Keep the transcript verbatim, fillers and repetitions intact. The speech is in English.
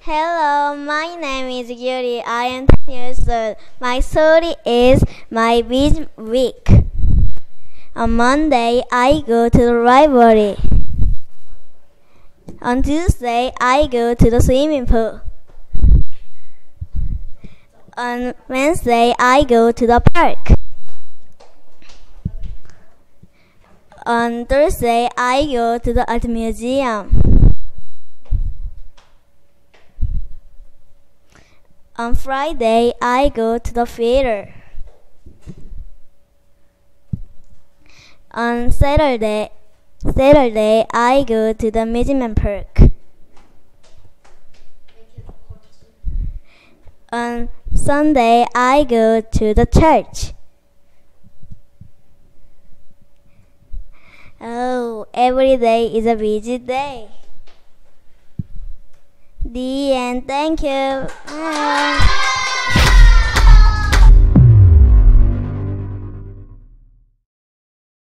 Hello, my name is Yuri. I am ten years old. My story is my beach week. On Monday, I go to the library. On Tuesday, I go to the swimming pool. On Wednesday, I go to the park. On Thursday, I go to the art museum. On Friday, I go to the theater. On Saturday, Saturday, I go to the amusement park. On Sunday, I go to the church. Oh, every day is a busy day. The end. Thank you. Bye.